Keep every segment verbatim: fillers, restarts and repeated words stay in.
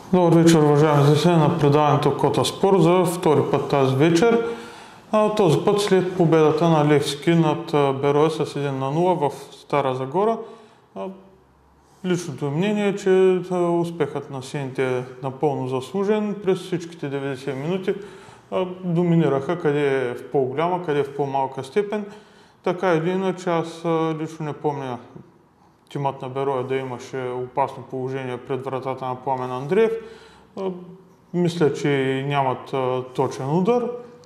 Добър вечер, уважаеми зрители на предаването Кота Спорт за втори път тази вечер. А, този път след победата на Левски над Берое с едно на нула в Стара Загора. А, личното мнение е, че успехът на сините е напълно заслужен. През всичките деветдесет минути а, доминираха къде е в по-голяма, къде е в по-малка степен. Така или иначе, аз лично не помня тимът на Берое да имаше опасно положение пред вратата на Пламен Андреев. Мисля, че нямат точен удар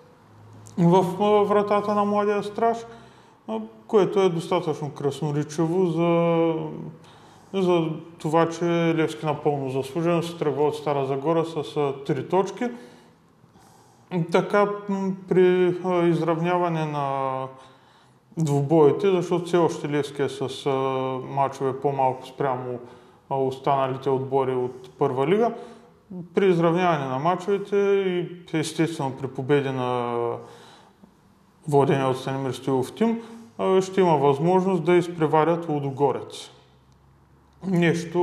в вратата на младия страж, което е достатъчно красноречиво за, за това, че Левски напълно заслужено се тръгва от Стара Загора с три точки. Така при изравняване на двубоите, защото все още Левски е с а, мачове по-малко спрямо а, останалите отбори от първа лига. При изравняване на мачовете и естествено при победи на водения от Станимир Стоилов тим, а, ще има възможност да изпреварят Лудогорец. Нещо,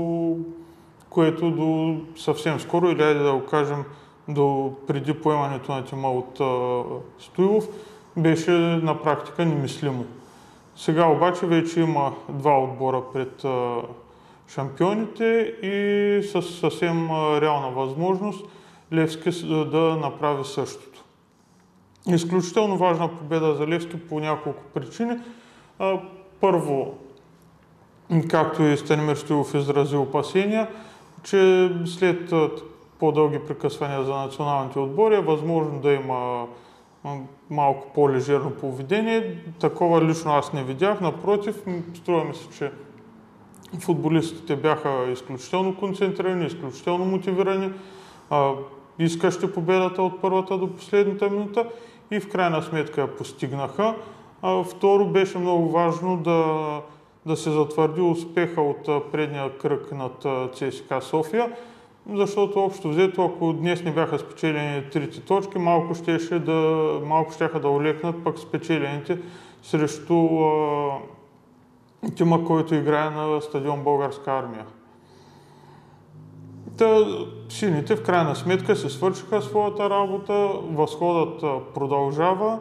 което до съвсем скоро, или да го кажем до преди поемането на тима от а, Стоилов, беше на практика немислимо. Сега обаче вече има два отбора пред а, шампионите и с съвсем а, реална възможност Левски да направи същото. Изключително важна победа за Левски по няколко причини. А, първо, както и Станимир Стоилов изрази опасения, че след а, по-дълги прекъсвания за националните отбори е възможно да има малко по-лежерно поведение. Такова лично аз не видях. Напротив, струва ми се, че футболистите бяха изключително концентрирани, изключително мотивирани, искащи победата от първата до последната минута и в крайна сметка я постигнаха. Второ, беше много важно да, да се затвърди успеха от предния кръг над ЦСКА София, защото общо взето, ако днес не бяха спечелени трите точки, малко щеше да, малко щяха да олекнат пък спечелените срещу а, тима, който играе на стадион Българска армия. Та, сините в крайна сметка се свършиха своята работа, възходът продължава.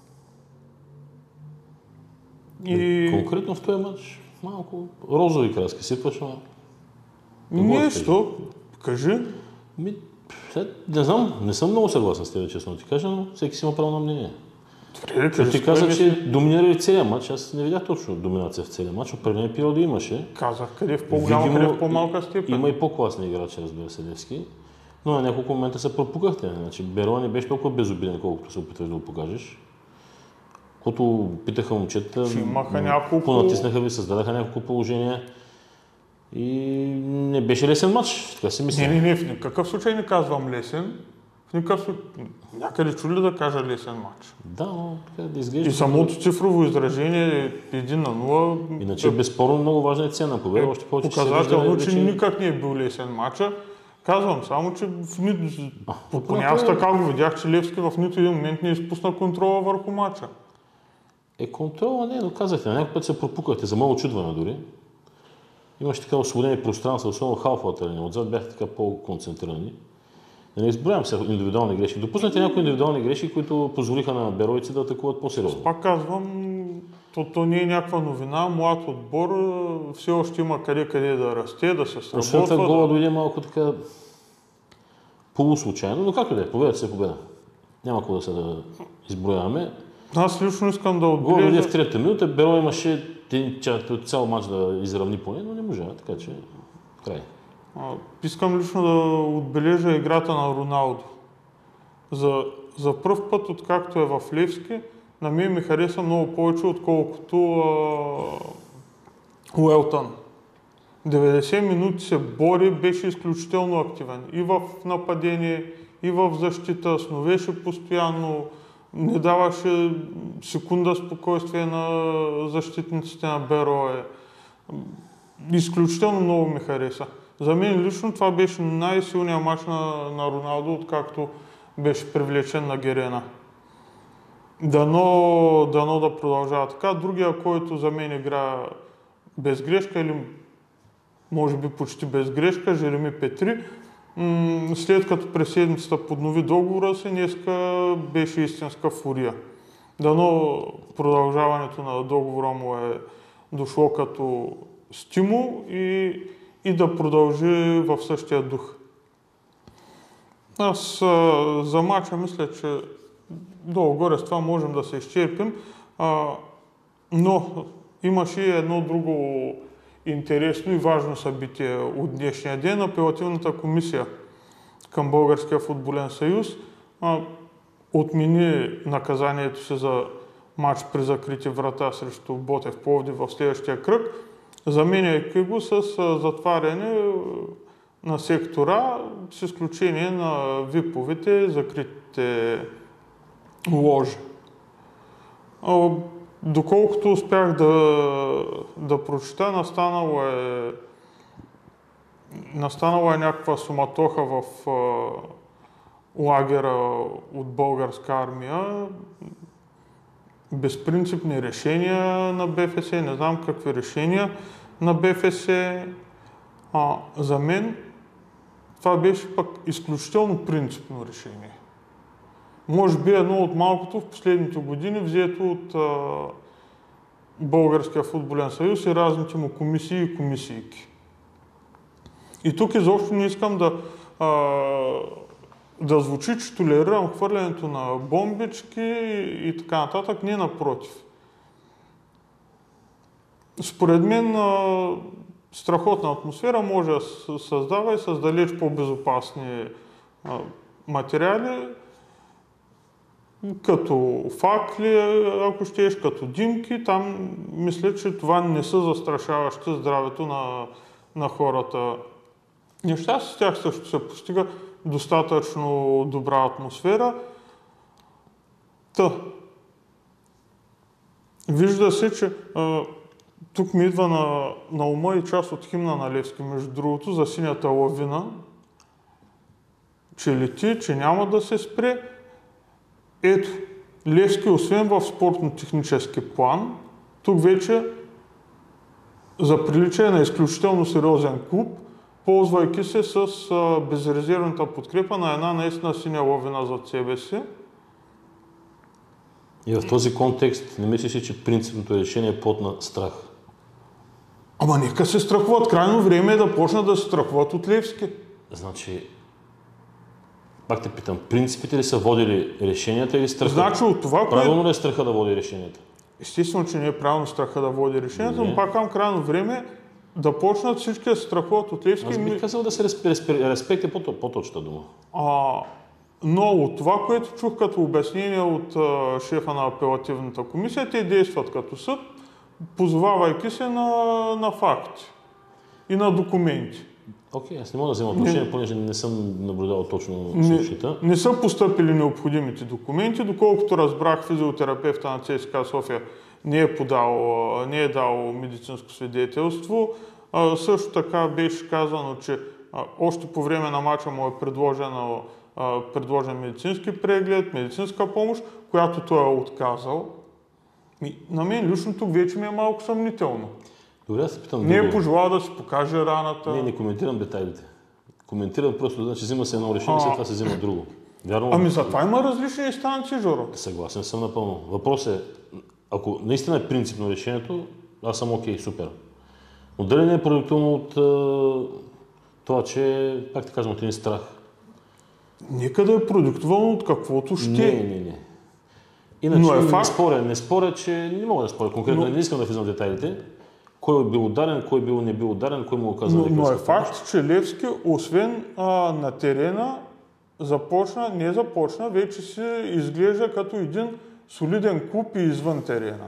И... Конкретно в този матч малко розови краски сипваш, но... Нещо. Кажи. Ми, не знам, не съм много съгласен с тебе, честно ти кажа, но всеки си има право на мнение. Добре, ти каза, че доминирали целия матч. Аз не видях точно доминация в целия матч. Определени периоди имаше. Казах, къде в по-голяма, къде в по-малка степен. Има и по-класни играчи, разбира се, Левски. Но на няколко момента се пропукахте. Значи, Берое не беше толкова безобиден, колкото се опитваш да го покажеш. Когато питаха момчета, няколко... понатиснаха ви, създадаха няколко положения. И не беше лесен матч, така си мисля. Не, не, не, в никакъв случай не казвам лесен. В никакъв случай... Някъде чули да кажа лесен матч. Да, но така да изглежда... И самото цифрово изражение е един на нула. Иначе да... безспорно много важна е цена на победа. Още повече, показателно, че, че никак не е бил лесен матча. Казвам само, че в нито... Поне аз така го видях, че Левски в нито един момент не изпусна контрола върху матча. Е, контрола не, но казахте, на някой път се пропукахте, за много очудване дори. Имаше така освободени пространства, особено халфовата линия. Отзад бяха така по-концентрирани. Да не изброявам се индивидуални грешки. Допуснете някои индивидуални грешки, които позволиха на беройци да атакуват по-сериозно. Пак казвам, то, то не е някаква новина. Млад отбор все още има къде-къде да расте, да се сработва. Освен това гола дойде малко така полуслучайно, но както да е, победата се победа. Няма какво да се да изброяваме. Аз лично искам да отбележа... Гола дойде в трета минута, Берое имаше цял матч да изравни поне, но не можа, така че край. А, искам лично да отбележа играта на Роналдо. За, за пръв път, откакто е в Левски, на мен ми хареса много повече, отколкото Уелтън. деветдесет минути се бори, беше изключително активен. И в нападение, и в защита, сновеше постоянно, не даваше секунда спокойствие на защитниците на Берое. Изключително много ми хареса. За мен лично това беше най-силният мач на, на Роналдо, откакто беше привлечен на Герена. Дано, дано да продължава така. Другия, който за мен игра без грешка или може би почти без грешка, Жереми Петри. м- след като през седмицата поднови договора си, днеска беше истинска фурия. Дано продължаването на договора му е дошло като стимул и, и да продължи в същия дух. Аз а, за мача мисля, че долу-горе с това можем да се изчерпим, а, но имаше и едно друго интересно и важно събитие от днешния ден. Апелативната комисия към Българския футболен съюз а, отмени наказанието си за матч при закрити врата срещу Ботев Пловдив в следващия кръг, заменяйки го с а, затваряне на сектора, с изключение на виповите, закритите ложи. А, доколкото успях да, да прочита, настанало е, настанала е някаква суматоха в а, лагера от българска армия, безпринципни решения на БФС, не знам какви решения на БФС. А, за мен това беше пък изключително принципно решение. Може би едно от малкото в последните години, взето от а, Българския футболен съюз и разните му комисии и комисийки. И тук изобщо не искам да, а, да звучи, че толерирам хвърлянето на бомбички и така нататък. Не, напротив. Според мен а, страхотна атмосфера може да се създава и с далеч по-безопасни а, материали, като факли, ако щеш, като димки. Там мисля, че това не са застрашаващи здравето на, на хората неща. С тях също се постига достатъчно добра атмосфера. Та, вижда се, че а, тук ми идва на, на ума и част от химна на Левски, между другото, за синята лавина, че лети, че няма да се спре. Ето, Левски, освен в спортно-технически план, тук вече заприлича на изключително сериозен клуб, ползвайки се с а, безрезервната подкрепа на една наистина синя лавина зад себе си. И в този контекст не мислиш ли, че принципното решение е плод на страх? Ама нека се страхуват. Крайно време е да почнат да се страхуват от Левски. Значи, пак те питам, принципите ли са водили решенията или страха? Значи от това, Правилно кое... ли е страха да води решенията? Естествено, че не е правилно страха да води решенията, но пак към крайно време да почнат всички да се страхуват от Левски. Аз бих казал да се респе, респе, респект е по-точната дума. А, но от това, което чух като обяснение от а, шефа на апелативната комисия, те действат като съд, позовавайки се на, на факти и на документи. Окей, okay, аз не мога да взема отношение, понеже не съм наблюдавал точно случаите. Не, не са постъпили необходимите документи, доколкото разбрах, физиотерапевта на ЦСКА София не е подал, не е дал медицинско свидетелство. А, също така беше казано, че а, още по време на мача му е предложено, а, предложен медицински преглед, медицинска помощ, която той е отказал. И на мен лично тук вече ми е малко съмнително. Добре, аз се питам не друго. е пожелал да си покаже раната. Не, не коментирам детайлите. Коментирам просто, значи взима се едно решение, след това се взима друго. Вярно? Ами затова има различни инстанции, Жоро. Съгласен съм напълно. Въпрос е, ако наистина е принципно решението, аз съм окей, супер. Но дали не е продуктивно от а, това, че, пак те казвам, от един страх? Нека да е продуктивно от каквото ще. Не, не, не. Иначе Но е не, факт... споря, не споря, че не мога да споря конкретно, но... не искам да влизам в детайлите. Кой е бил ударен, кой е бил не бил ударен, кой му оказа но, но е помощ. факт, че Левски, освен а, на терена, започна, не започна, вече се изглежда като един солиден клуб и извън терена.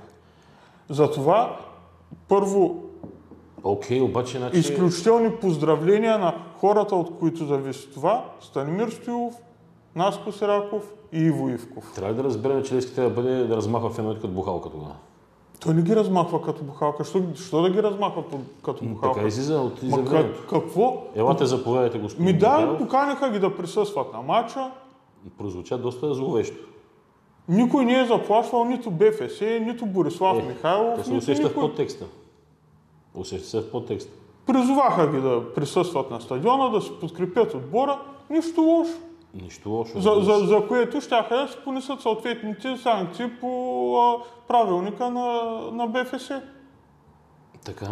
Затова, първо, Окей, обаче, значи... изключителни поздравления на хората, от които зависи това. Станимир Стоилов, Наско Сираков и Иво Ивков. Трябва да разберем, че Левски трябва да бъде да размахва феновете като бухалка тогава. Той не ги размахва като бухалка. Що, що да ги размахва като бухалка? Така излиза от изявлението. Как, какво? Елате, заповядайте, господин Ми да, Михайлов. поканиха ги да присъстват на матча. Прозвуча доста зловещо. Никой не е заплашвал нито БФС, нито Борислав е, Михайлов. Те се нито усеща никой. в подтекста. Усеща се в подтекста. Призоваха ги да присъстват на стадиона, да се подкрепят отбора. Нищо лошо. Нищо лошо. За, за, за което щяха да се понесат съответните санкции по а, правилника на, на БФС. Така.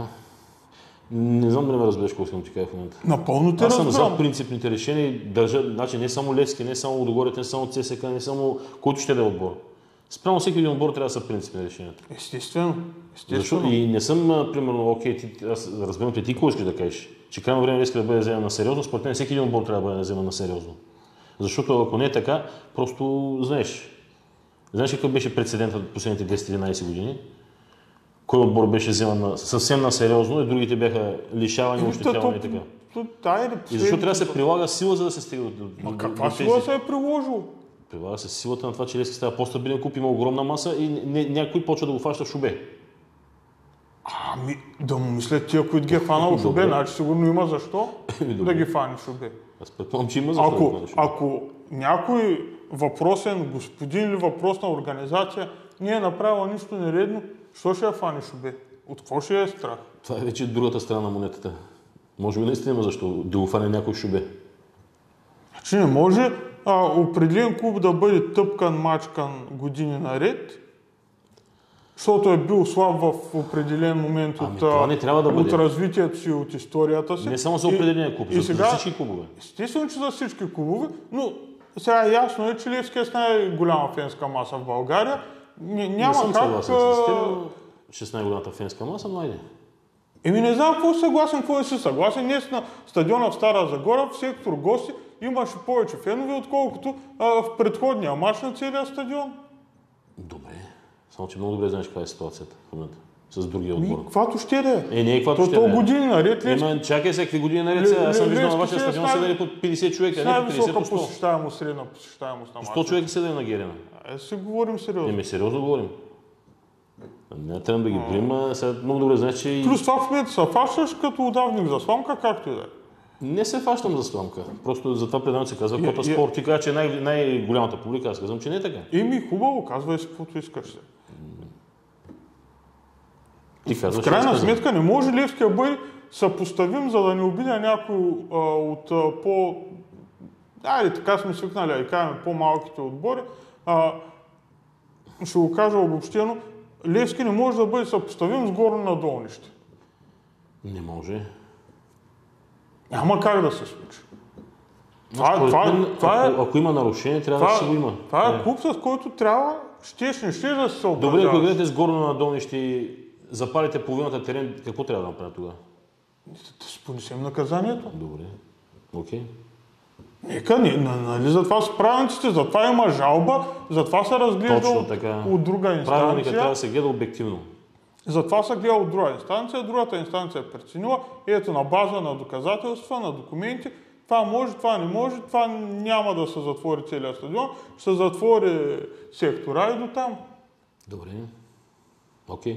Не знам дали ме разбереш какво искам да ти кажа в момента. Напълно те Аз съм разбирам. за принципните решения. Държа, значи не само Левски, не само Лудогорец, не само ЦСКА, не само който ще да е отбор. Спрямо всеки един отбор трябва да са принципни решенията. Естествено. Естествено. Защото и не съм, примерно, окей, ти, аз разбирам те, ти какво искаш да кажеш? Че крайно време иска да бъде вземен на сериозно, според мен всеки един отбор трябва да бъде вземен на сериозно. Защото ако не е така, просто знаеш. Знаеш какъв беше прецедентът от последните десет-единайсет години? Кой отбор беше вземан на, съвсем на сериозно и другите бяха лишавани, ощетявани и така. И защо трябва да се прилага сила, за да се стига до, до, Ма каква до сила тези... се е приложил? Прилага се силата на това, че Левски става по-стабилен клуб, има огромна маса и не, някой почва да го фаща в шубе. Ами, да му мислят тия, които ги е фанал в шубе, значи сигурно има защо да ги фани в шубе. Аз предполагам, че има защо ако, да фани ако някой въпросен господин или въпросна организация не е направила нищо нередно, що ще я фани шубе? От какво ще е страх? Това е вече другата страна на монетата. Може би наистина има защо да го фане някой шубе. Значи не може а, определен клуб да бъде тъпкан, мачкан години наред, защото е бил слаб в определен момент Ами, от, това не трябва да от бъде. развитието си, от историята си. Не само за определения клуб, и, за, и сега, за всички клубове. Естествено, че за всички клубове, но сега ясно е, че Левски е с най-голяма фенска маса в България. Н- няма не съм как... съгласен с теб, но ще с най-голямата фенска маса, но айде. Еми не знам какво съгласен, какво не си съгласен. Днес на стадиона в Стара Загора, в сектор гости, имаше повече фенове, отколкото а, в предходния мач на целия стадион. Добре. Само, че много добре знаеш каква е ситуацията в момента с другия Ми, отбор. каквато ще да е. Е, не е каквато То, ще то да е. години наред Левски. Ема, чакай сега, какви години наред сега. Аз съм виждал на вашия стадион седели по петдесет човека, С не по петдесет най-висока по сто. посещаемост, средна посещаемост на мача. сто човека седели на Герена. Е, си говорим сериозно. Еми, сериозно говорим. Не трябва да ги броим, а сега много добре знаеш, че и... Плюс това в момента се фащаш като удавник за сламка, както и да е. Не се фащам за сламка. Просто затова предавам се казва Е, Кота е. Спорт. Ти казва, че е най- най-голямата публика. Аз казвам, че не е така. Еми, хубаво, казвай си каквото искаш се. Ти казваш, В крайна аз казвам. сметка не може Левски да бъде съпоставим, за да не обидя някой а, от а, по... Айде, така сме свикнали, да кажем по-малките отбори. А, ще го кажа обобщено. Левски не може да бъде съпоставим с Горно на Долнище. Не може. Няма как да се случи. Това, Според това, мен, това, е, ако, ако има нарушение, трябва да си го има. това Не. е клуб, с който трябва, щеш, не щеш да се Добре, ако съобразяваш. гледате с горно на долнище и запалите половината терен, какво трябва да направя тогава? Да си понесем наказанието. Добре. Окей. Нека, не, нали за това са правилниците, за това има жалба, за това се разглежда Точно от, така. от друга Правилника инстанция. трябва да се гледа обективно. Затова се гледа от друга инстанция, другата инстанция е преценила, ето на база на доказателства, на документи, това може, това не може, това няма да се затвори целият стадион, ще се затвори сектора и до там. Добре. Окей.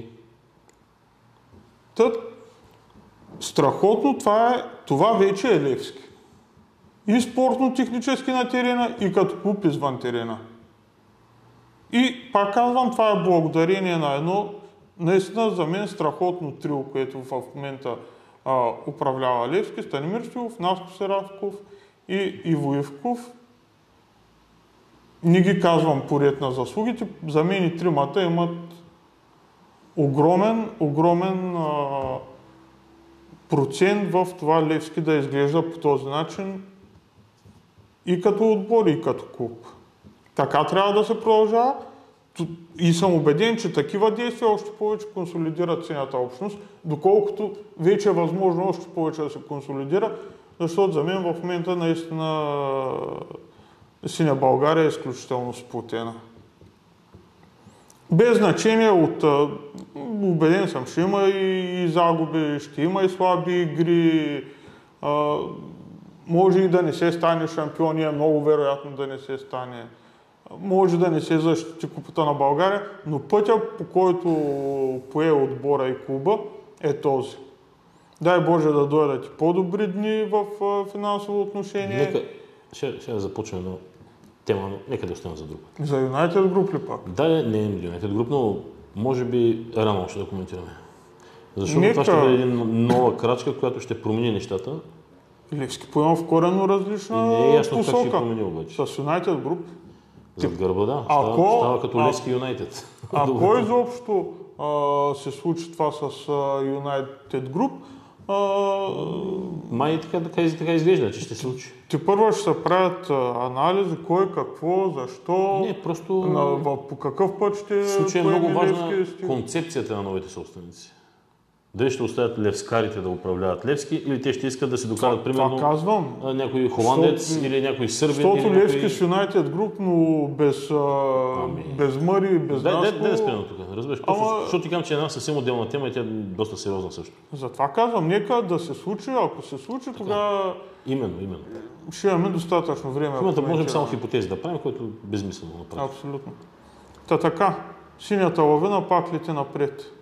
Тът, страхотно, това, е, това вече е Левски. И спортно-технически на терена, и като клуб извън терена. И пак казвам, това е благодарение на едно наистина за мен страхотно трио, което в момента а, управлява Левски, Станимир Стоилов, Наско Серафков и Иво Ивков. Не ги казвам поред на заслугите, за мен и тримата имат огромен, огромен а, процент в това Левски да изглежда по този начин и като отбор, и като клуб. Така трябва да се продължава. И съм убеден, че такива действия още повече консолидират синята общност, доколкото вече е възможно още повече да се консолидира, защото за мен в момента наистина синя България е изключително сплотена. Без значение от... Убеден съм, ще има и, и загуби, ще има и слаби игри, а, може и да не се стане шампион, е много вероятно да не се стане. Може да не се защити купата на България, но пътя, по който пое отбора и клуба, е този. Дай Боже да дойдат и по-добри дни в финансово отношение. Нека, ще, ще започнем една тема, но нека да оставим за друг път. За Юнайтед груп ли пак? Да, не е Юнайтед груп, но може би рано ще да коментираме. Защото Нека... това ще бъде една нова крачка, която ще промени нещата. Левски поема в коренно различна И не е ясно посока. как ще промени обаче. С United Group. Зад гърба, да. Ако... Става, става като а... Левски Юнайтед. Ако изобщо а, се случи това с а, United Group, а... май така, така, така изглежда, че ще се случи. Те първо ще се правят а, анализи, кой, какво, защо, Не, просто... на, в, по какъв път ще В случая е много важна Левски. концепцията на новите собственици. Дали ще оставят левскарите да управляват Левски, или те ще искат да се докарат, примерно, това казвам. някой холандец Защото- или някой сърбин. Защото или Левски някой... с United Group, но без, а, Ами. без Мъри, без Дай, дай, Наско. дай да спрем тук, разбираш. Просто, Ама- защото ти казвам, че е една съвсем отделна тема и тя е доста сериозна също. Затова казвам, нека да се случи, ако се случи, тогава Именно, именно. ще имаме достатъчно време. В момента да можем само коментираме. хипотези да правим, което е безмислено да направим. Абсолютно. Та така, синята лавина пак лети напред.